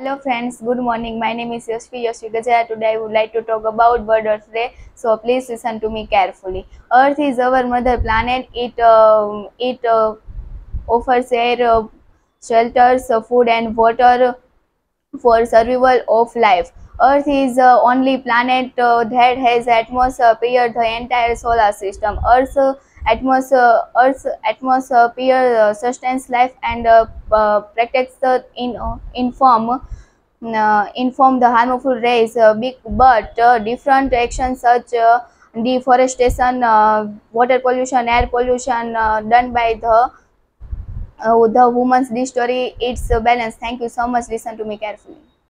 Hello friends, good morning. My name is Yashvi Gajaya. Today I would like to talk about World Earth Day. So please listen to me carefully. Earth is our mother planet. It offers air, shelters, food and water for survival of life. Earth is the only planet that has atmosphere the entire solar system. Earth's atmosphere sustains life and protects the inform the harmful rays. But different actions such deforestation, water pollution, air pollution done by the woman's destroy its balance. Thank you so much. Listen to me carefully.